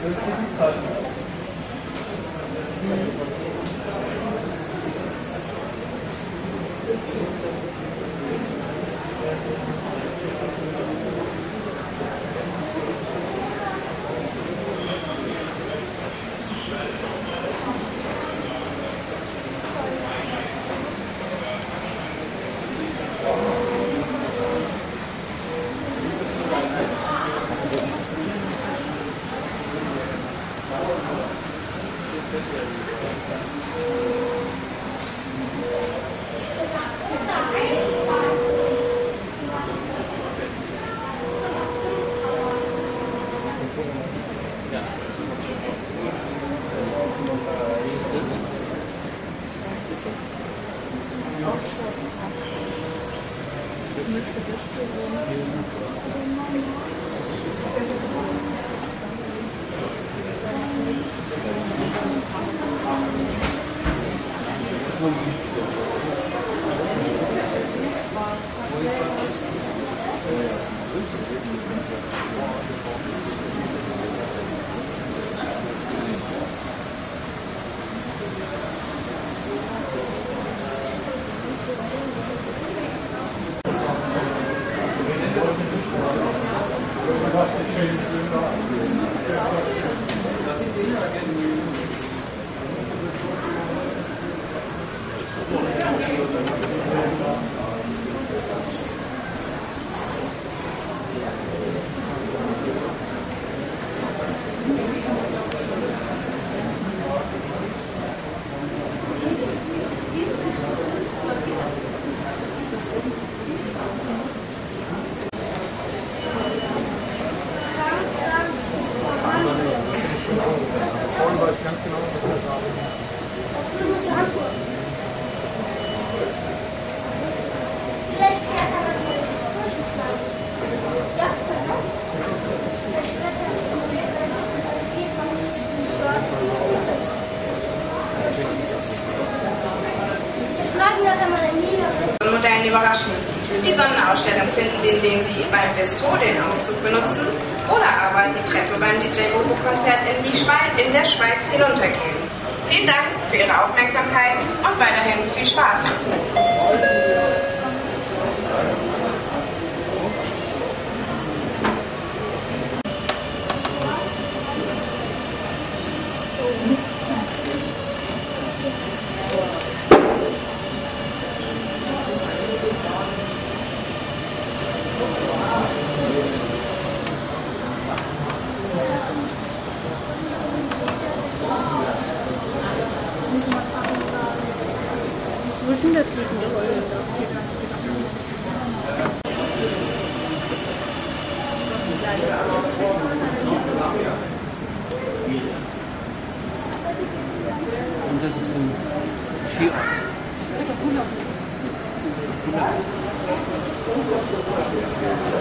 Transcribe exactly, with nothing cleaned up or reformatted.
Modellen überraschen. Die Sonnenausstellung finden Sie, indem Sie beim Bistro den Aufzug benutzen oder aber die Treppe beim D J Bobo-Konzert in, die Schweiz, in der Schweiz hinuntergehen. Vielen Dank für Ihre Aufmerksamkeit und weiterhin viel Spaß. Wo ist denn das liegende Holländer? Und das ist ein Skiort. hundert.